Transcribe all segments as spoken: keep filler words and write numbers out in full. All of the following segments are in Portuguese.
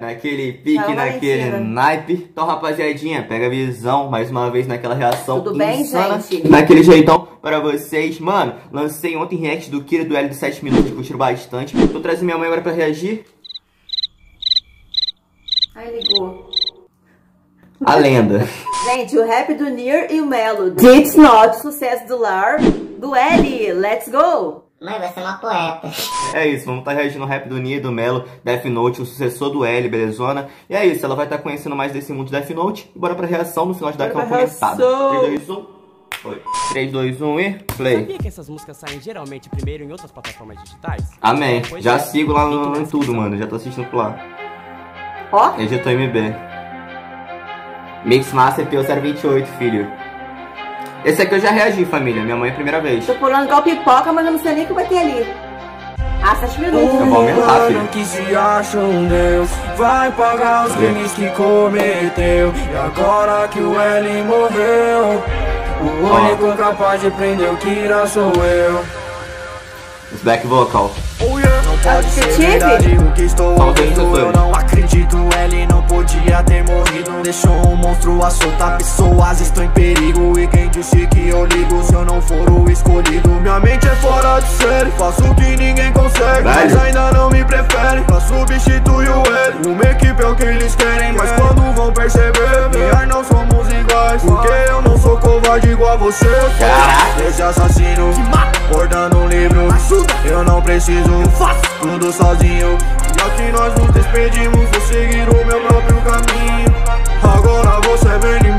naquele pique, Não, naquele mentira. naipe. Então, rapaziadinha, pega a visão, mais uma vez, naquela reação Tudo bem, insana, gente? naquele jeitão pra vocês. Mano, lancei ontem react do Kira do L de sete minutos, curtiram bastante. Tô trazendo minha mãe agora pra reagir. Ai, ligou. A lenda. Gente, o rap do Nier e o Melo. It's Not, sucesso do Lar, do L. Let's go! Mãe, vai ser uma poeta. É isso, vamos estar tá reagindo ao rap do Nier e do Melo, Death Note, o sucessor do L, belezona? E é isso, ela vai estar tá conhecendo mais desse mundo de Death Note. E bora pra reação, no final de dar aquela comentada. três, dois, um, foi. três, dois, um e play. Sabia que essas músicas saem geralmente primeiro em outras plataformas digitais? Amém. Pois Já é. sigo lá no, Link em na tudo, descrição. mano. Já tô assistindo por lá. Ó, Editor M B. Mix Master P O zero vinte e oito, filho. Esse aqui eu já reagi, família. Minha mãe é a primeira vez. tô pulando igual pipoca, mas eu não sei nem o que vai ter ali. Ah, sete minutos. Eu vou aumentar, filho. Que se acha um Deus vai pagar os crimes que cometeu. E agora que o L morreu, o único capaz de prender o Kira sou eu. Esse back vocal. Oh yeah. Não pode ser Tive? verdade o que estou Só tem ouvindo. essas Eu duas. não acredito, L não podia ter morrido. Deixou um monstro a soltar pessoas, estou em perigo. E quem disse que eu ligo se eu não for o escolhido? Minha mente é fora de série, faço o que ninguém consegue, mas Velho. ainda não me preferem pra substituir o L. Uma equipe é o que eles querem, mas quando vão perceber, melhor não somos iguais. Porque eu não sou covarde igual a você. Caraca. Esse assassino bordando um livro, eu não preciso, eu faço tudo sozinho. Já que nós nos despedimos, vou seguir o meu próprio caminho. Agora você vem em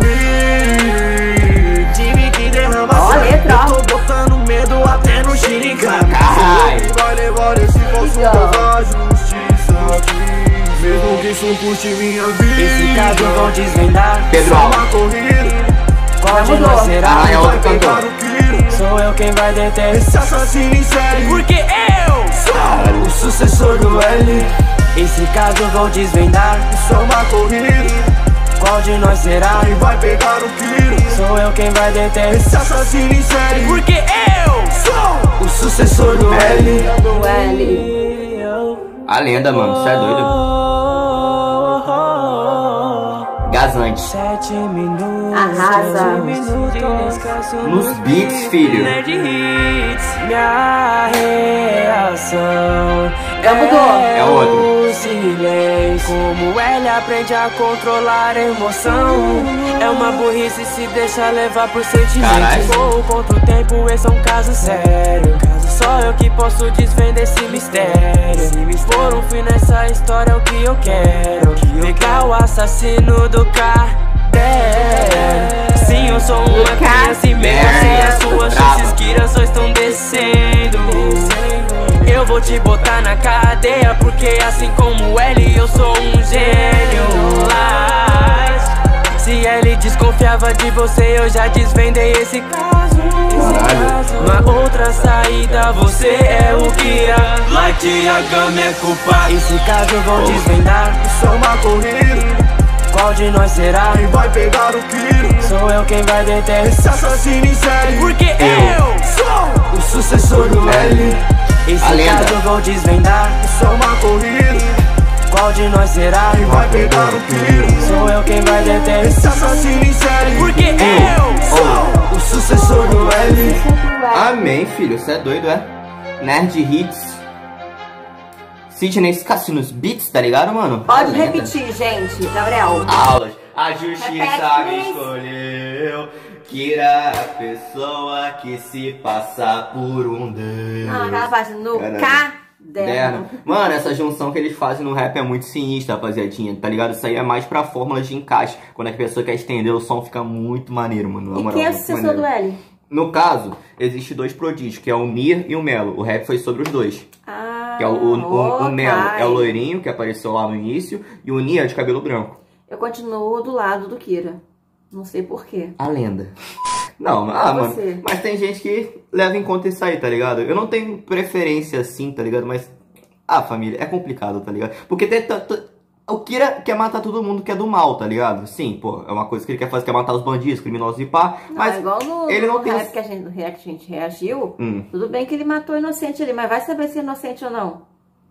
mim. Time que derrama Ó, sangue, letra, ó. eu tô botando medo até no xiricame. Caralho. Quem vai levar esse falso Legal. pra justiça aqui? Mesmo que isso custe minha vida. Esse caso vão desvendar. Pedro Só Alves. uma corrida, Qual de Mudou. nós será? Ah, é vai outro pegar cantor. o Kira. Sou eu quem vai deter. Esse assassino em série, Porque eu sou o sucessor do L. Esse caso vão desvendar. só uma corrida, Qual de nós será? quem vai pegar o Kira? Sou eu quem vai deter. Esse assassino em série, Porque eu sou o sucessor do L. Do L. A lenda, mano. Você é doido? Gazante. Sete minutos. Arrasa. Sete minutos de descanso Nos beats, filho. Nerd Hits. Minha reação Já mudou. é, É outro. o silêncio. Como ele aprende a controlar a emoção. É uma burrice se deixar levar por Caralho. sentimentos. Vou contra o tempo, esse é um caso sério. Só eu que posso desvendar esse mistério. Por um fim nessa história é o que eu quero. Pegar o assassino do cartel. Sim, eu sou uma criança e mesmo assim as suas chances Kira só estão descendo. Eu vou te botar na cadeia, porque assim como ele eu sou um gênio. Mas se ele desconfiava de você, eu já desvendei esse caso. Uma outra saída, você é o Kira. Like a gama é culpa. Esse caso vão desvendar. só uma corrida, Qual de nós será? quem vai pegar o Kira? Sou eu quem vai deter. Esse assassino em série, Porque eu sou o sucessor do L. A Esse lenda. caso vão desvendar. só uma corrida, Qual de nós será? quem vai pegar o Kira? Sou eu quem vai deter. Esse assassino em série, Porque eu sou o sucessor do L. Amém, filho. Você é doido, é? Nerd Hits. Sidney Cassinos Beats, tá ligado, mano? A Pode lenda. repetir, gente. Gabriel. Aulas. A justiça Repete, me please. escolheu. Kira a pessoa que se passa por um Deus. Ah, aquela parte no Caralho. caderno. Mano, essa junção que eles fazem no rap é muito sinistra, rapaziadinha, tá ligado? Isso aí é mais pra fórmulas de encaixe. Quando a pessoa quer estender o som, fica muito maneiro, mano. Na E moral, quem é o muito sucessor do maneiro. L? No caso, existe dois prodígios, que é o Nier e o Melo. O rap foi sobre os dois. Ah, Que é o, o, o, o Melo ok. é o loirinho, que apareceu lá no início, e o Nier é de cabelo branco. Eu continuo do lado do Kira. Não sei porquê. A lenda. Não, ah, mano, você. mas tem gente que leva em conta isso aí, tá ligado? Eu não tenho preferência assim, tá ligado? Mas, ah, família, é complicado, tá ligado? Porque tem... O Kira quer matar todo mundo que é do mal, tá ligado? Sim, pô, é uma coisa que ele quer fazer, quer matar os bandidos, criminosos e pá. Não, mas é igual no, ele no não tem... rap que a gente, no react que a gente reagiu. Hum. Tudo bem que ele matou o inocente ali, mas vai saber se é inocente ou não.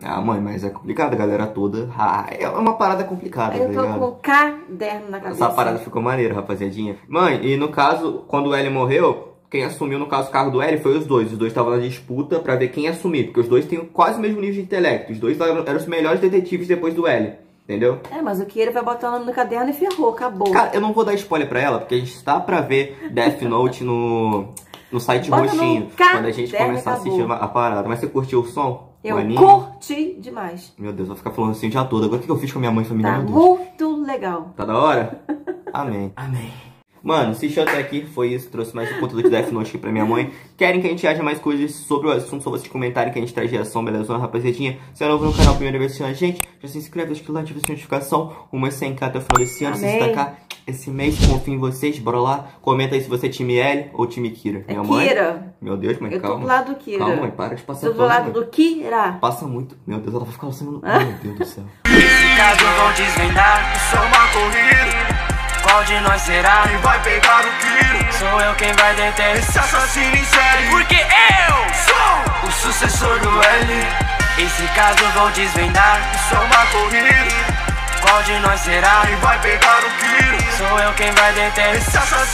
Ah, mãe, mas é complicado, a galera toda. Ah, é uma parada complicada, Eu tá tô ligado? com um caderno na cabeça. Essa parada ficou maneira, rapaziadinha. Mãe, e no caso, quando o L morreu, quem assumiu, no caso, o cargo do L foi os dois. Os dois estavam na disputa pra ver quem ia assumir, porque os dois têm quase o mesmo nível de intelecto. Os dois eram, eram os melhores detetives depois do L, entendeu? É, mas o Kira vai botar o nome no caderno e ferrou, acabou. Cara, eu não vou dar spoiler pra ela, porque a gente está pra ver Death Note no, no site Bota roxinho, no quando a gente caderno começar a e assistir acabou. a parada. Mas você curtiu o som? Eu o anime? curti demais. Meu Deus, vou ficar falando assim o dia todo. Agora o que eu fiz com a minha mãe e família? Tá Meu Deus. muito legal. Tá da hora? Amém. Amém. Mano, assistiu até aqui, foi isso. Trouxe mais um conteúdo de Death Note aqui pra minha mãe. Querem que a gente aja mais coisas sobre o assunto? Só vocês comentarem que a gente traz reação, beleza, rapaziadinha? Se é novo no canal, primeira vez assistindo a gente, já se inscreve, deixa o like, ativa a notificação. Uma cem k até o final desse ano. Se Amém. destacar esse mês, confio em vocês, bora lá. Comenta aí se você é time L ou time Kira. É Minha mãe. Kira. Meu Deus, mãe, Eu tô calma. do lado do Kira. Calma, mãe, para de passar Tô do pano, lado mãe. do Kira. Passa muito. Meu Deus, ela vai ficar assim. Meu Deus do céu. Nesse caso vão desvendar, Isso é uma corrida, qual de nós será? e vai pegar o Kira. Sou eu quem vai deter, Esse assassino em série, porque eu sou o sucessor do L. Esse caso vou desvendar, Isso é uma corrida, qual de nós será? e vai pegar o Kira. Sou eu quem vai deter, Esse assassino